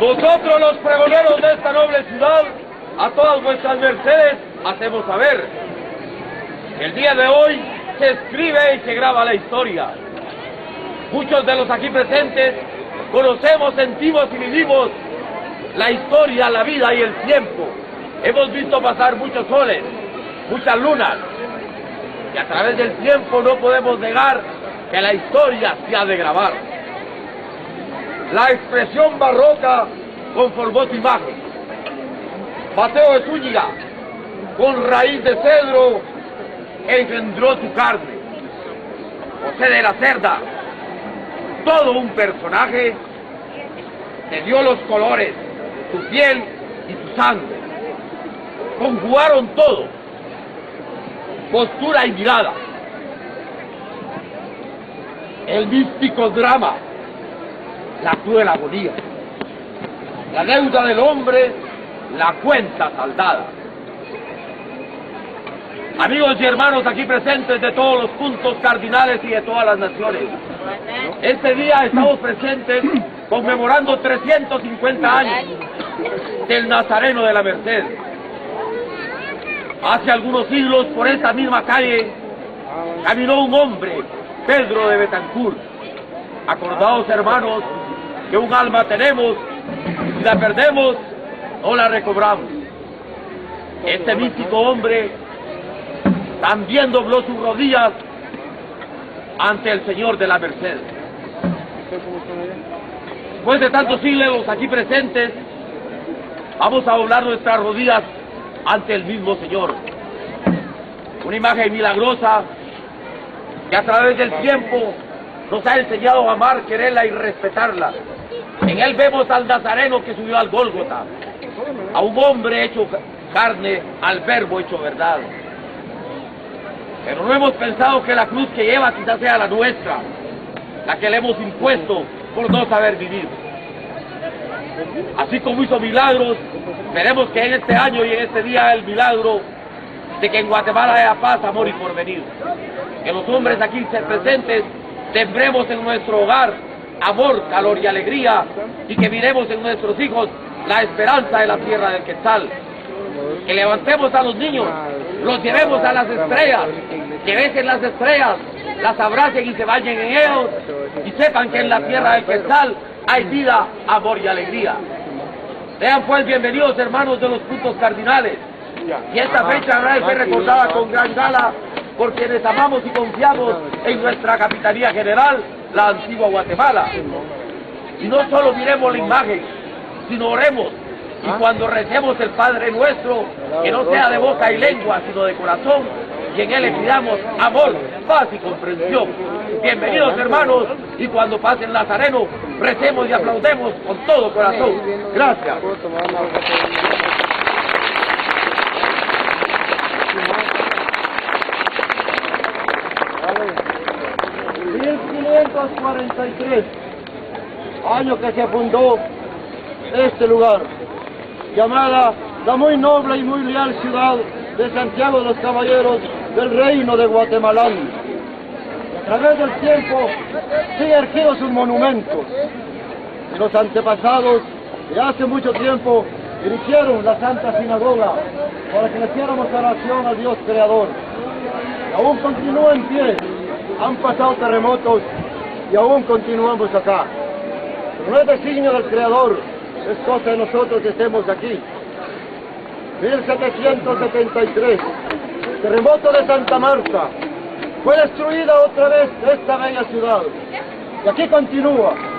Nosotros los pregoneros de esta noble ciudad, a todas vuestras mercedes, hacemos saber que el día de hoy se escribe y se graba la historia. Muchos de los aquí presentes conocemos, sentimos y vivimos la historia, la vida y el tiempo. Hemos visto pasar muchos soles, muchas lunas, y a través del tiempo no podemos negar que la historia se ha de grabar. La expresión barroca conformó tu imagen. Mateo de Zúñiga, con raíz de cedro, engendró tu carne. José de la Cerda, todo un personaje, te dio los colores, tu piel y tu sangre. Conjugaron todo, postura y mirada. El místico drama, la cruel agonía, la deuda del hombre, la cuenta saldada. Amigos y hermanos aquí presentes de todos los puntos cardinales y de todas las naciones, este día estamos presentes conmemorando 350 años del Nazareno de la Merced. Hace algunos siglos por esta misma calle caminó un hombre, Pedro de Betancourt. Acordaos, hermanos, que un alma tenemos, si la perdemos, no la recobramos. Este místico hombre también dobló sus rodillas ante el Señor de la Merced. Después de tantos siglos aquí presentes, vamos a doblar nuestras rodillas ante el mismo Señor. Una imagen milagrosa que a través del tiempo nos ha enseñado a amar, quererla y respetarla. En él vemos al Nazareno que subió al Gólgota, a un hombre hecho carne, al verbo hecho verdad. Pero no hemos pensado que la cruz que lleva quizás sea la nuestra, la que le hemos impuesto por no saber vivir. Así como hizo milagros, esperemos que en este año y en este día el milagro de que en Guatemala haya paz, amor y porvenir. Que los hombres aquí presentes sembremos en nuestro hogar amor, calor y alegría, y que miremos en nuestros hijos la esperanza de la tierra del Quetzal. Que levantemos a los niños, los llevemos a las estrellas, que besen las estrellas, las abracen y se bañen en ellos, y sepan que en la tierra del Quetzal hay vida, amor y alegría. Sean pues bienvenidos, hermanos de los puntos cardinales, y esta fecha habrá de ser recordada con gran gala por quienes amamos y confiamos en nuestra Capitanía General, la antigua Guatemala. Y no solo miremos la imagen, sino oremos, y cuando recemos el Padre Nuestro, que no sea de boca y lengua, sino de corazón, y en él le pidamos amor, paz y comprensión. Bienvenidos, hermanos, y cuando pase el Nazareno, recemos y aplaudemos con todo corazón. Gracias. 1543, año que se fundó este lugar, llamada la muy noble y muy leal ciudad de Santiago de los Caballeros del Reino de Guatemala. A través del tiempo siguen erguidos sus monumentos. Y los antepasados de hace mucho tiempo erigieron la Santa Sinagoga para que le hiciéramos oración al Dios Creador. Y aún continúa en pie. Han pasado terremotos y aún continuamos acá. Pero no es designio del Creador, es cosa de nosotros que estemos aquí. 1773, terremoto de Santa Marta. Fue destruida otra vez esta bella ciudad. Y aquí continúa.